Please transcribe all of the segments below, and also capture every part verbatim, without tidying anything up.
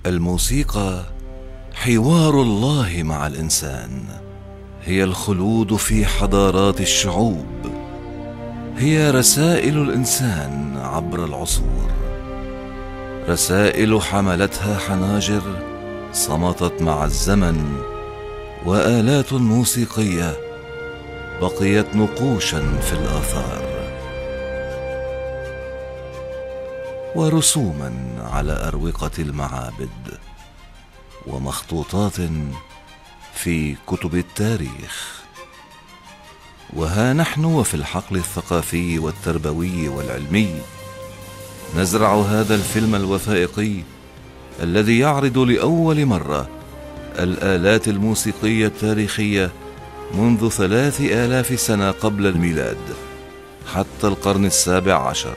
الموسيقى حوار الله مع الإنسان، هي الخلود في حضارات الشعوب، هي رسائل الإنسان عبر العصور، رسائل حملتها حناجر صمتت مع الزمن، وآلات موسيقية بقيت نقوشا في الآثار، ورسوما على أروقة المعابد، ومخطوطات في كتب التاريخ. وها نحن وفي الحقل الثقافي والتربوي والعلمي نزرع هذا الفيلم الوثائقي الذي يعرض لأول مرة الآلات الموسيقية التاريخية منذ ثلاث آلاف سنة قبل الميلاد حتى القرن السابع عشر،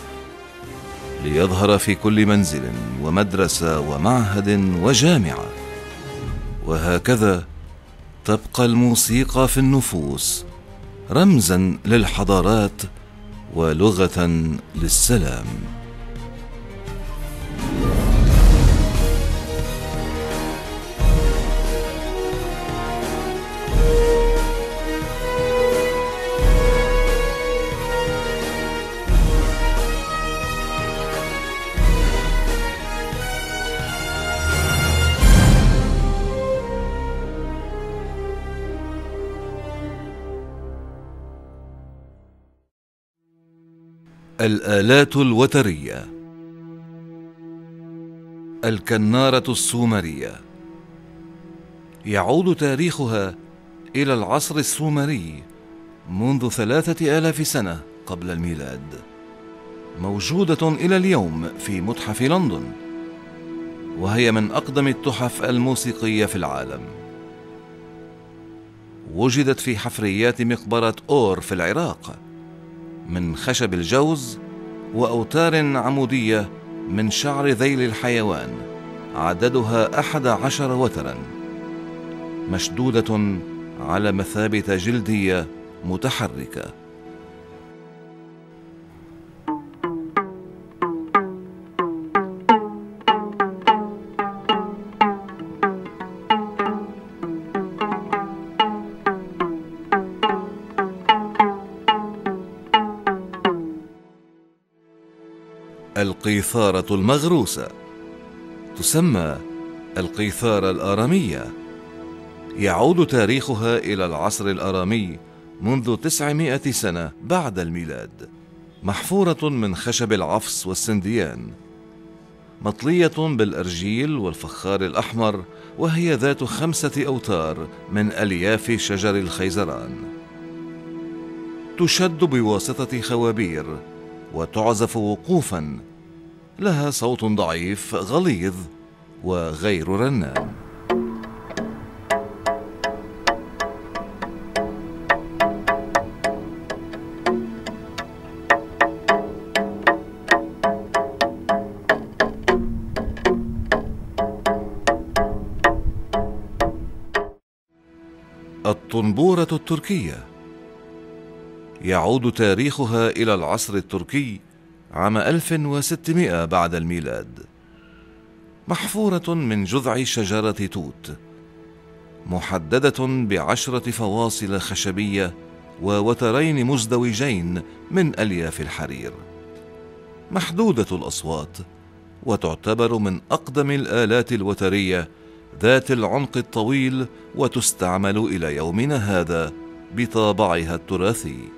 ليظهر في كل منزل ومدرسة ومعهد وجامعة. وهكذا تبقى الموسيقى في النفوس رمزا للحضارات ولغة للسلام. الآلات الوترية. الكنارة السومرية يعود تاريخها إلى العصر السومري منذ ثلاثة آلاف سنة قبل الميلاد، موجودة إلى اليوم في متحف لندن، وهي من أقدم التحف الموسيقية في العالم. وجدت في حفريات مقبرة أور في العراق من خشب الجوز وأوتار عمودية من شعر ذيل الحيوان، عددها أحد عشر وترا، مشدودة على مثابة جلدية متحركة. القيثارة المغروسة تسمى القيثارة الآرامية، يعود تاريخها إلى العصر الآرامي منذ تسعمائة سنة بعد الميلاد، محفورة من خشب العفص والسنديان، مطلية بالأرجيل والفخار الأحمر، وهي ذات خمسة أوتار من ألياف شجر الخيزران، تشد بواسطة خوابير وتعزف وقوفا، لها صوت ضعيف غليظ وغير رنان. الطنبورة التركية يعود تاريخها إلى العصر التركي عام ألف وستمائة بعد الميلاد، محفورة من جذع شجرة توت، محددة بعشرة فواصل خشبية ووترين مزدوجين من ألياف الحرير، محدودة الأصوات، وتعتبر من أقدم الآلات الوترية ذات العنق الطويل، وتستعمل إلى يومنا هذا بطابعها التراثي.